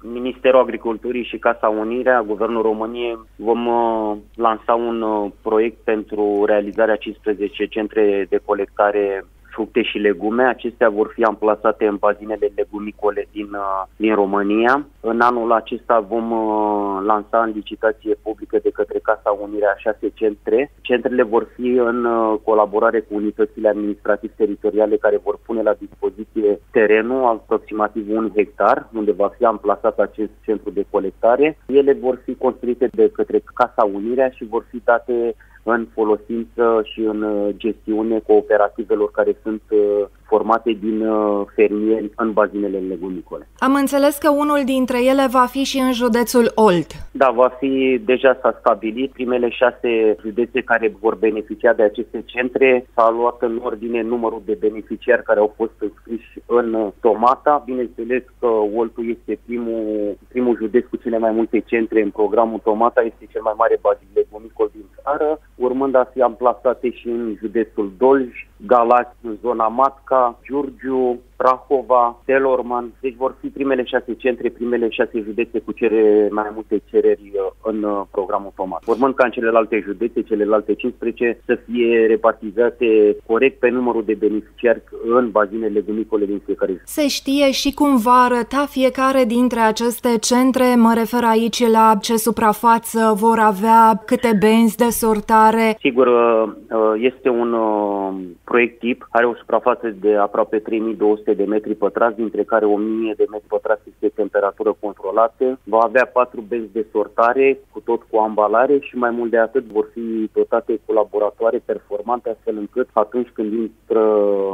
Ministerul Agriculturii și Casa Unirea, Guvernul României, vom lansa un proiect pentru realizarea 15 centre de colectare fructe și legume. Acestea vor fi amplasate în bazinele legumicole din România. În anul acesta vom lansa în licitație publică de către Casa Unirea 6 centre. Centrele vor fi în colaborare cu unitățile administrativ-teritoriale care vor pune la dispoziție terenul, aproximativ 1 hectar, unde va fi amplasat acest centru de colectare. Ele vor fi construite de către Casa Unirea și vor fi date în folosință și în gestiune cooperativelor care sunt formate din fermieri în bazinele legumicole. Am înțeles că unul dintre ele va fi și în județul Olt. Da, deja s-a stabilit. Primele 6 județe care vor beneficia de aceste centre s-a luat în ordine numărul de beneficiari care au fost înscriși în Tomata. Bineînțeles că Oltul este primul județ cu cele mai multe centre în programul Tomata, este cel mai mare bazin legumicol din țară, urmând a fi amplasate și în județul Dolj, Galați, în zona Matca, Giurgiu, Prahova, Telorman. Deci vor fi primele 6 centre, primele 6 județe cu cele mai multe cereri în programul Tomat. Urmând ca în celelalte județe, celelalte 15, să fie repartizate corect pe numărul de beneficiari în bazinele legumicole din fiecare județ. Se știe și cum va arăta fiecare dintre aceste centre? Mă refer aici la ce suprafață vor avea, câte benzi de sortare? Sigur, este un proiect tip, are o suprafață de aproape 3200 de metri pătrați, dintre care 1000 de metri pătrați este temperatură controlată. Va avea 4 benzi de sortare, cu ambalare și mai mult de atât vor fi dotate cu laboratoare performante, astfel încât atunci când intră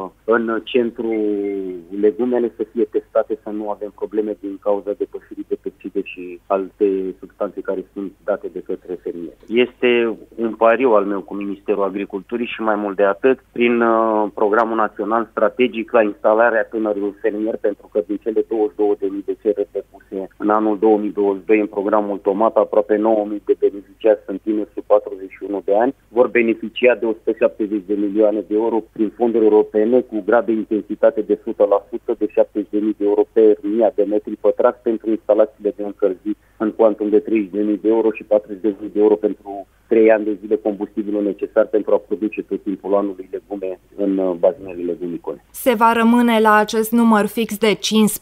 în centru legumele să fie testate, să nu avem probleme din cauza depășirii de pesticide și alte substanțe care sunt date de către fermieri. Este un pariu al meu cu Ministerul Agriculturii și mai mult de atât, prin programul național strategic la instalarea tânărilor fermieri, pentru că din cele 22.000 de cereri depuse în anul 2022 în programul Tomata, aproape 9.000 de beneficiari sunt tineri sub 41 de ani, vor beneficia de 170 de milioane de euro prin fonduri europene cu grad de intensitate de 100%, de 70.000 de euro pe 1000 de metri pătrați pentru instalațiile de încălzit în cuantum de 30.000 de euro și 40.000 de euro pentru 3 ani de zile combustibilul necesar pentru a produce tot timpul anului legume în bazinele legumicole. Se va rămâne la acest număr fix de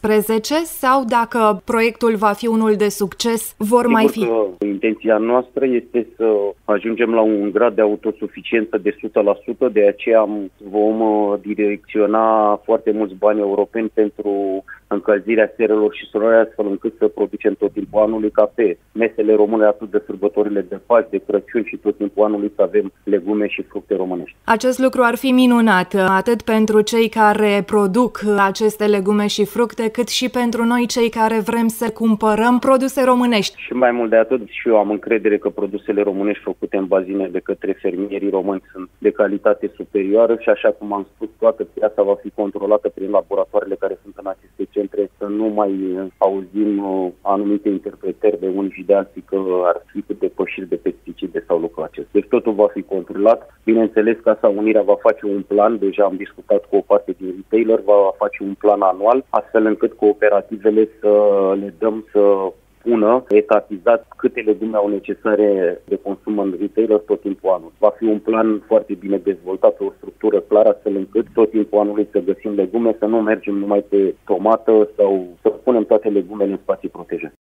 15 sau dacă proiectul va fi unul de succes, vor mai fi? Intenția noastră este să ajungem la un grad de autosuficiență de 100%, de aceea vom direcționa foarte mulți bani europeni pentru încălzirea serelor și solarea, astfel încât să producem tot timpul anului ca pe mesele române, atât de sărbătorile de Paști, de Crăciun și tot timpul anului să avem legume și fructe românești. Acest lucru ar fi minunat, atât pentru cei care produc aceste legume și fructe, cât și pentru noi cei care vrem să cumpărăm produse românești. Și mai mult de atât, și eu am încredere că produsele românești făcute în bazine de către fermierii români sunt de calitate superioară și, așa cum am spus, toată piața va fi controlată prin laboratoarele care sunt în aceste centre, să nu mai auzim anumite interpretări de unii și de alții că ar fi cu depășiri de pesticide sau lucrul acesta. Deci totul va fi controlat. Bineînțeles, Casa Unirea va face un plan, deja am discutat cu o parte din retailer, va face un plan anual, astfel încât cooperativele să le dăm să pună etapizat câte legume au necesare de consum în retailer tot timpul anului. Va fi un plan foarte bine dezvoltat, pe o structură clară, astfel încât tot timpul anului să găsim legume, să nu mergem numai pe tomată sau să punem toate legumele în spații protejate.